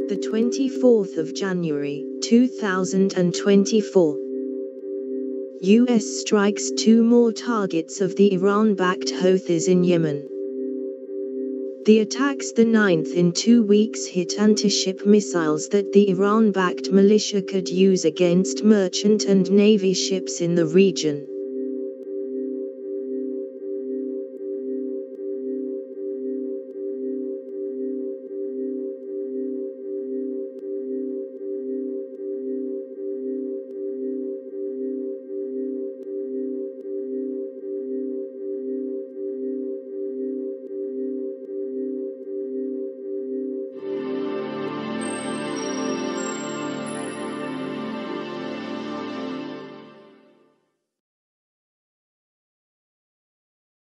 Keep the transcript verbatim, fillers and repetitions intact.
the twenty-fourth of January, two thousand twenty-four. U S strikes two more targets of the Iran-backed Houthis in Yemen. The attacks, the ninth in two weeks, hit anti-ship missiles that the Iran-backed militia could use against merchant and navy ships in the region.